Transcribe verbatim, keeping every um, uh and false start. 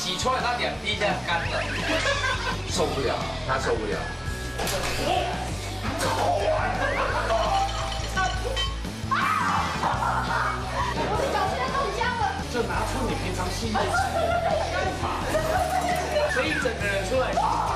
挤出来，它两滴这样干了，受不了，他受不了。 我的脚现在冻僵了。 就拿出你平常训练时的干法，所以整个人出来。